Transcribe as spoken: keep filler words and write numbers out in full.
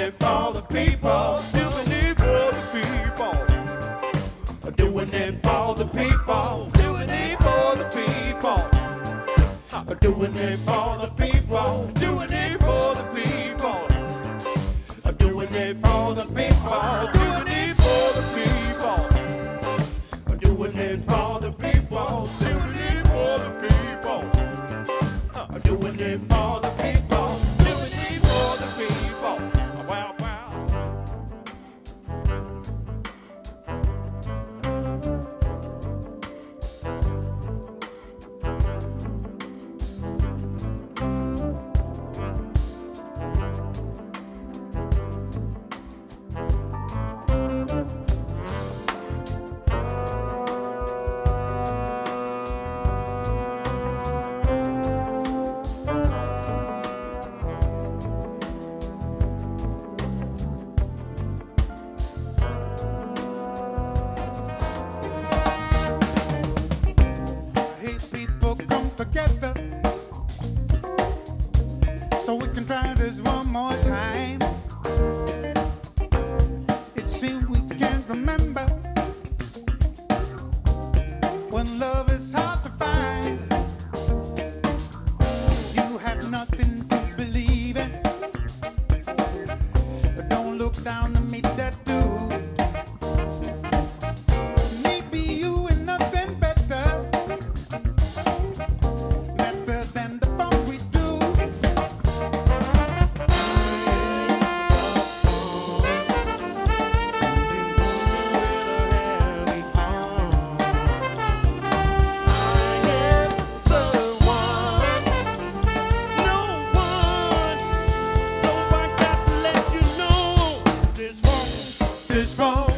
it for the people, doing it for the people, doing it for the people, doing it for the people, doing it for the people, doing it for the people, doing it for the people, doing it for the people, doing it for the people, doing it for the people, doing it for the people, doing it for the people. Wow, wow. Together, so we can try this one more time. It seems we can't remember when love is hard to find. You have nothing to believe in, but don't look down to me that do. Maybe you and nothing better. This phone